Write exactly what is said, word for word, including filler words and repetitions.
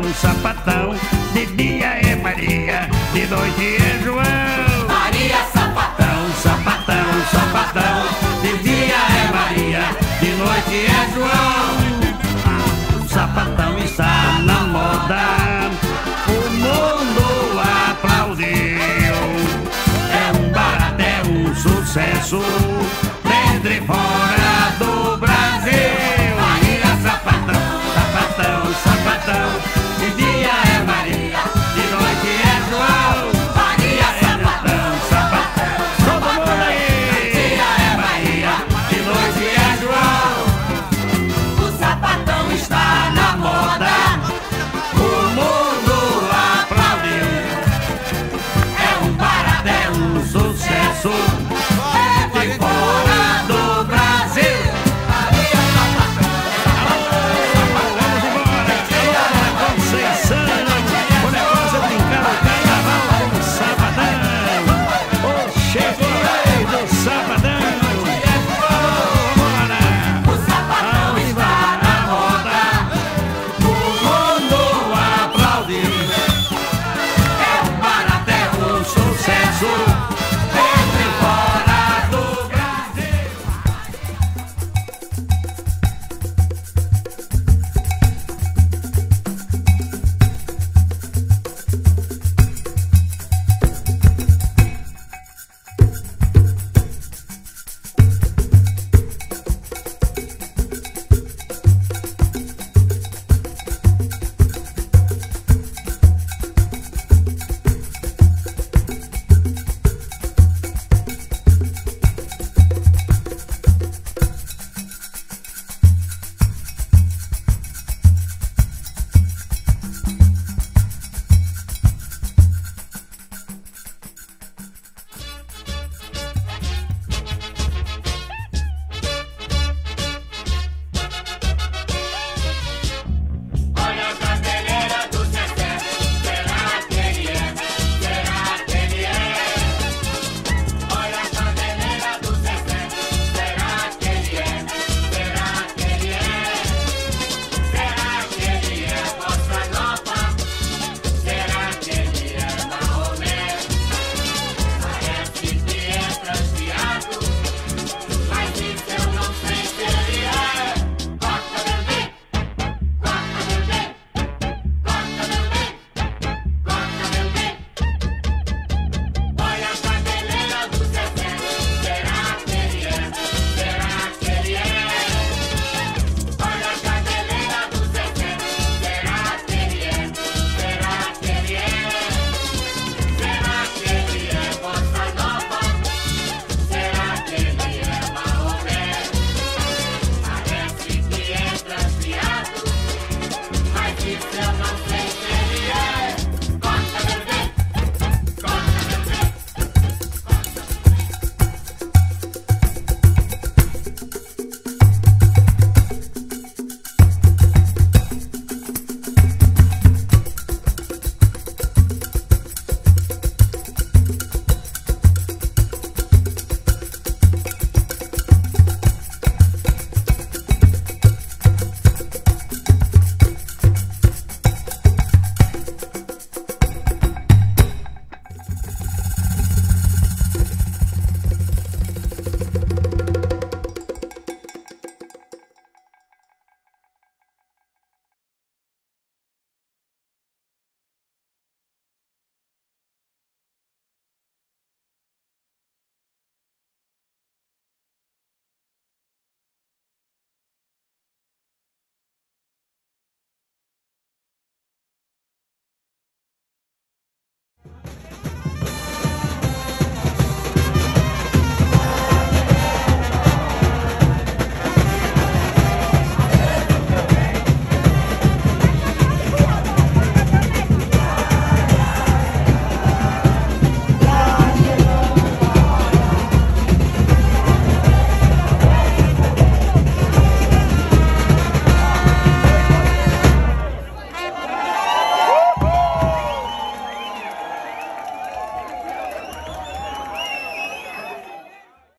sapatão, de dia é Maria, de noite é João. Maria sapatão, sapatão, sapatão, de dia é Maria, de noite é João. O sapatão está na moda, o mundo aplaudiu. É um barato, é um sucesso, dentro e fora do Brasil. Maria sapatão, sapatão, sapatão, de dia é Maria, de noite é João. Maria sapatão, sapatão, todo mundo aí. de dia é Maria, de noite é João. o sapatão está na moda. O mundo aplaudiu. É um barato, é um sucesso, dentro e fora do Brasil. Maria sapatão, Vamos embora. Alô, Conceição. O negócio é brincar o carnaval com o sabadão. O chefe do sabadão. Alô, vambora. o sapatão está na moda. O mundo aplaudiu. É um barato, é um sucesso, dentro e fora do Brasil. Olha a cabeleira do Zezé, será que ele é? Será que ele é? Olha a cabeleira do Zezé, será que ele é? Será que ele é? Será que ele é bossa nova? Será que ele é Maomé? Parece que é transviado, mas isso eu não sei se ele é. Corta meu bem, corta meu bem, corta meu bem, corta meu bem. Olha a cabeleira do Zezé, será que ele é? Será que ele é? Olha a cabeleira do Zezé, será que ele é? Será que ele é? Será que ele é bossa nova? Será que ele é Maomé? Parece que é transviado, mas isso eu não sei